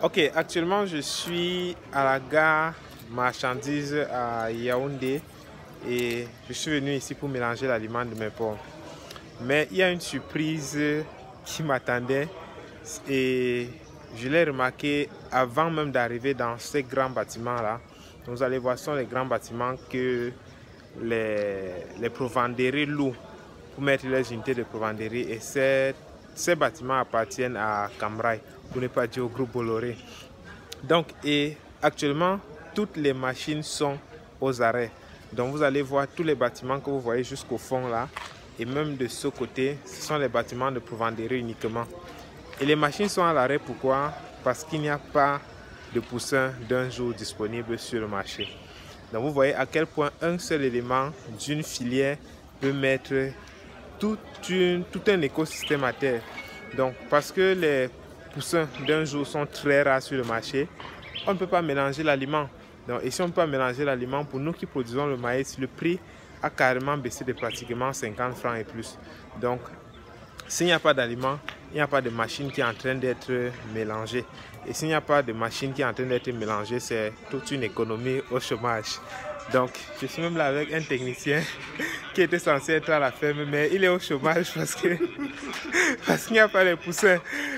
Ok, actuellement je suis à la gare marchandise à Yaoundé et je suis venu ici pour mélanger l'aliment de mes porcs. Mais il y a une surprise qui m'attendait et je l'ai remarqué avant même d'arriver dans ces grands bâtiments-là. Vous allez voir, ce sont les grands bâtiments que les provenderies louent pour mettre les unités de provenderie, et ces bâtiments appartiennent à Camrail, pour ne pas dire au groupe Bolloré. Donc, et actuellement, toutes les machines sont aux arrêts. Donc, vous allez voir tous les bâtiments que vous voyez jusqu'au fond là, et même de ce côté, ce sont les bâtiments de provenderie uniquement. Et les machines sont à l'arrêt, pourquoi? Parce qu'il n'y a pas de poussins d'un jour disponible sur le marché. Donc, vous voyez à quel point un seul élément d'une filière peut mettre tout un écosystème à terre. Donc, parce que les poussins d'un jour sont très rares sur le marché, on ne peut pas mélanger l'aliment. Et si on ne peut pas mélanger l'aliment, pour nous qui produisons le maïs, le prix a carrément baissé de pratiquement 50 francs et plus. Donc, s'il n'y a pas d'aliment, il n'y a pas de machine qui est en train d'être mélangée. Et s'il n'y a pas de machine qui est en train d'être mélangée, c'est toute une économie au chômage. Donc, je suis même là avec un technicien qui était censé être à la ferme, mais il est au chômage parce qu'il n'y a pas de poussins.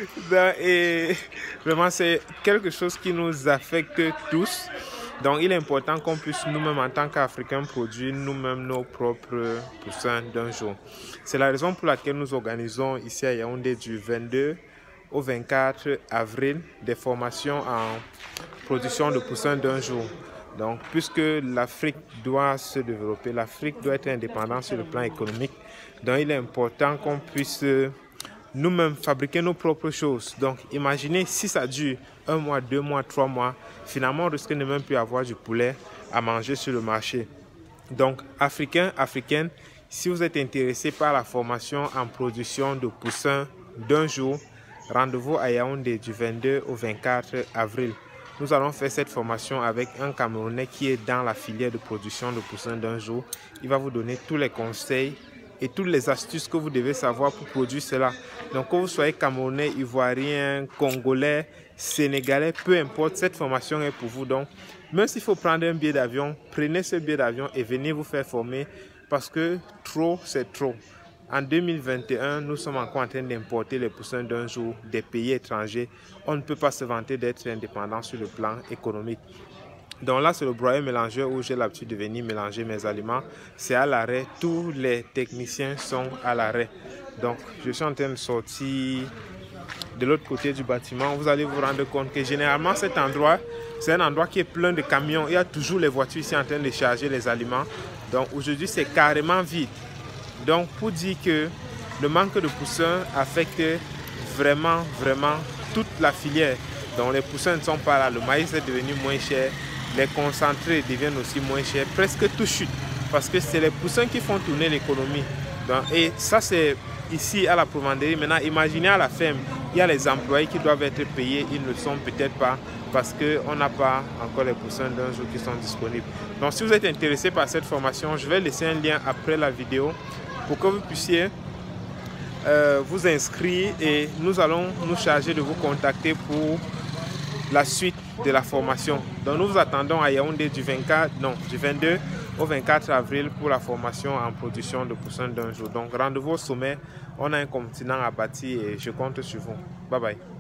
Et vraiment, c'est quelque chose qui nous affecte tous. Donc, il est important qu'on puisse nous-mêmes, en tant qu'Africains, produire nous-mêmes nos propres poussins d'un jour. C'est la raison pour laquelle nous organisons ici à Yaoundé du 22 au 24 avril des formations en production de poussins d'un jour. Donc, puisque l'Afrique doit se développer, l'Afrique doit être indépendante sur le plan économique, donc il est important qu'on puisse nous-mêmes fabriquer nos propres choses. Donc, imaginez si ça dure 1 mois, 2 mois, 3 mois, finalement on risque de ne même plus avoir du poulet à manger sur le marché. Donc, Africains, Africaines, si vous êtes intéressés par la formation en production de poussins d'un jour, rendez-vous à Yaoundé du 22 au 24 avril. Nous allons faire cette formation avec un Camerounais qui est dans la filière de production de poussins d'un jour. Il va vous donner tous les conseils et toutes les astuces que vous devez savoir pour produire cela. Donc, que vous soyez Camerounais, Ivoirien, Congolais, Sénégalais, peu importe, cette formation est pour vous. Donc, même s'il faut prendre un billet d'avion, prenez ce billet d'avion et venez vous faire former, parce que trop, c'est trop. En 2021, nous sommes encore en train d'importer les poussins d'un jour des pays étrangers. On ne peut pas se vanter d'être indépendant sur le plan économique. Donc là, c'est le broyeur mélangeur où j'ai l'habitude de venir mélanger mes aliments. C'est à l'arrêt. Tous les techniciens sont à l'arrêt. Donc, je suis en train de sortir de l'autre côté du bâtiment. Vous allez vous rendre compte que généralement, cet endroit, c'est un endroit qui est plein de camions. Il y a toujours les voitures ici en train de charger les aliments. Donc, aujourd'hui, c'est carrément vide. Donc, pour dire que le manque de poussins affecte vraiment toute la filière. Donc, les poussins ne sont pas là. Le maïs est devenu moins cher. Les concentrés deviennent aussi moins chers. Presque tout chute. Parce que c'est les poussins qui font tourner l'économie. Et ça, c'est ici à la provenderie. Maintenant, imaginez à la ferme, il y a les employés qui doivent être payés. Ils ne le sont peut-être pas parce qu'on n'a pas encore les poussins d'un jour qui sont disponibles. Donc, si vous êtes intéressé par cette formation, je vais laisser un lien après la vidéo pour que vous puissiez vous inscrire, et nous allons nous charger de vous contacter pour la suite de la formation. Donc nous vous attendons à Yaoundé du 22 au 24 avril pour la formation en production de poussins d'un jour. Donc rendez-vous au sommet, on a un continent à bâtir et je compte sur vous. Bye bye.